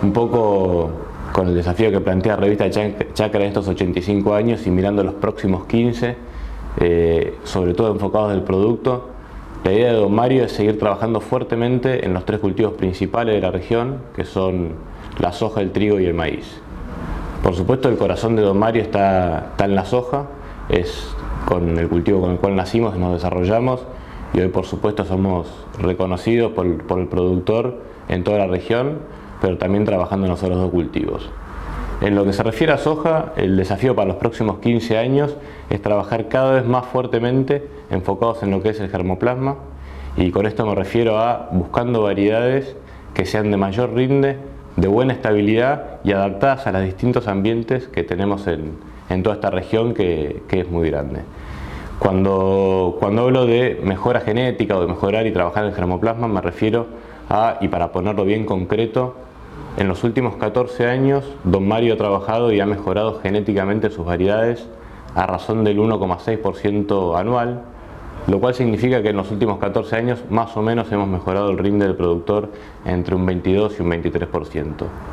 un poco con el desafío que plantea Revista Chacra en estos 85 años y mirando los próximos 15, sobre todo enfocados en el producto. La idea de Don Mario es seguir trabajando fuertemente en los 3 cultivos principales de la región, que son la soja, el trigo y el maíz. Por supuesto, el corazón de Don Mario está en la soja, es con el cultivo con el cual nacimos y nos desarrollamos, y hoy por supuesto somos reconocidos por el productor en toda la región, pero también trabajando en los otros 2 cultivos. En lo que se refiere a soja, el desafío para los próximos 15 años es trabajar cada vez más fuertemente enfocados en lo que es el germoplasma, y con esto me refiero a buscando variedades que sean de mayor rinde, de buena estabilidad y adaptadas a los distintos ambientes que tenemos en toda esta región que es muy grande. Cuando hablo de mejora genética o de mejorar y trabajar el germoplasma, me refiero a, y para ponerlo bien concreto, en los últimos 14 años Don Mario ha trabajado y ha mejorado genéticamente sus variedades a razón del 1,6% anual, lo cual significa que en los últimos 14 años más o menos hemos mejorado el rinde del productor entre un 22 y un 23%.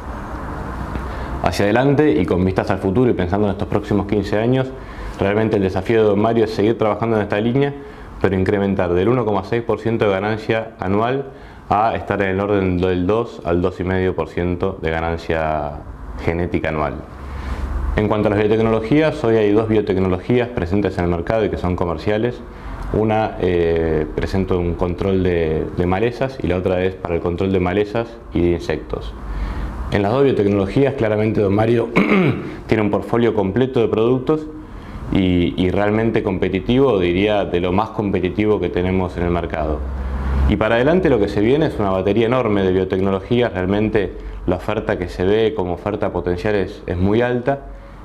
Hacia adelante y con vistas al futuro y pensando en estos próximos 15 años, realmente el desafío de Don Mario es seguir trabajando en esta línea, pero incrementar del 1,6% de ganancia anual a estar en el orden del 2 al 2,5% de ganancia genética anual. En cuanto a las biotecnologías, hoy hay 2 biotecnologías presentes en el mercado y que son comerciales. Una presenta un control de malezas y la otra es para el control de malezas y de insectos. En las 2 biotecnologías claramente Don Mario tiene un portfolio completo de productos y realmente competitivo, diría de lo más competitivo que tenemos en el mercado. Y para adelante lo que se viene es una batería enorme de biotecnologías. Realmente la oferta que se ve como oferta potencial es muy alta.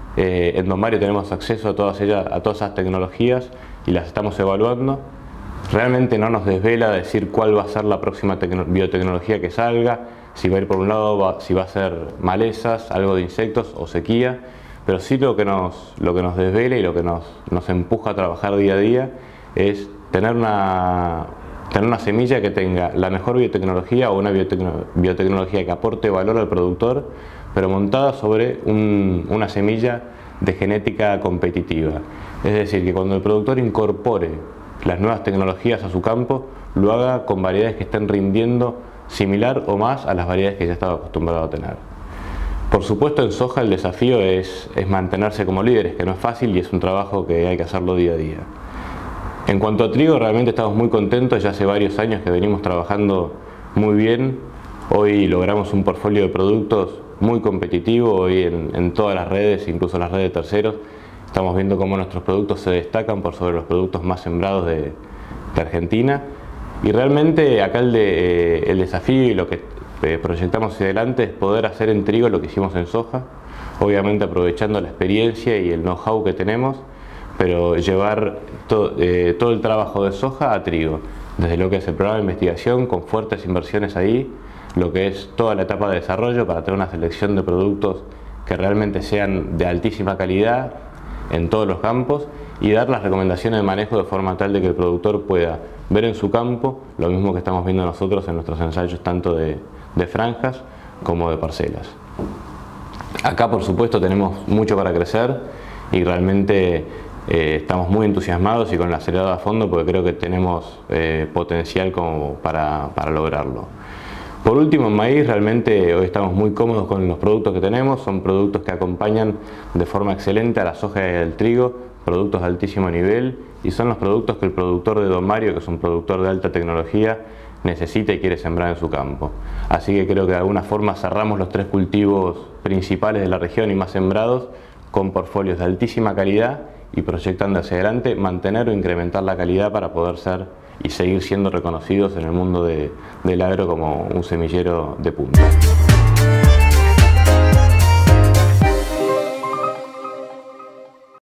En Don Mario tenemos acceso a todas esas tecnologías y las estamos evaluando. Realmente no nos desvela decir cuál va a ser la próxima biotecnología que salga, si va a ir por un lado, si va a ser malezas, algo de insectos o sequía, pero sí lo que nos desvela y lo que nos empuja a trabajar día a día es tener una semilla que tenga la mejor biotecnología o una biotecnología que aporte valor al productor, pero montada sobre una semilla de genética competitiva. Es decir, que cuando el productor incorpore las nuevas tecnologías a su campo, lo haga con variedades que estén rindiendo similar o más a las variedades que ya estaba acostumbrado a tener. Por supuesto, en soja el desafío es mantenerse como líderes, que no es fácil y es un trabajo que hay que hacerlo día a día. En cuanto a trigo, realmente estamos muy contentos, ya hace varios años que venimos trabajando muy bien. Hoy logramos un portfolio de productos muy competitivo, hoy en todas las redes, incluso las redes de terceros, estamos viendo cómo nuestros productos se destacan por sobre los productos más sembrados de Argentina. Y realmente acá el desafío y lo que proyectamos hacia adelante es poder hacer en trigo lo que hicimos en soja, obviamente aprovechando la experiencia y el know-how que tenemos, pero llevar todo el trabajo de soja a trigo, desde lo que es el programa de investigación con fuertes inversiones ahí, lo que es toda la etapa de desarrollo para tener una selección de productos que realmente sean de altísima calidad en todos los campos y dar las recomendaciones de manejo de forma tal de que el productor pueda ver en su campo lo mismo que estamos viendo nosotros en nuestros ensayos tanto de franjas como de parcelas. Acá por supuesto tenemos mucho para crecer y realmente estamos muy entusiasmados y con la acelerada a fondo porque creo que tenemos potencial como para lograrlo. Por último, en maíz realmente hoy estamos muy cómodos con los productos que tenemos, son productos que acompañan de forma excelente a la soja y al trigo, productos de altísimo nivel y son los productos que el productor de Don Mario, que es un productor de alta tecnología, necesita y quiere sembrar en su campo. Así que creo que de alguna forma cerramos los 3 cultivos principales de la región y más sembrados con portfolios de altísima calidad y proyectando hacia adelante mantener o incrementar la calidad para poder ser y seguir siendo reconocidos en el mundo del agro como un semillero de punta.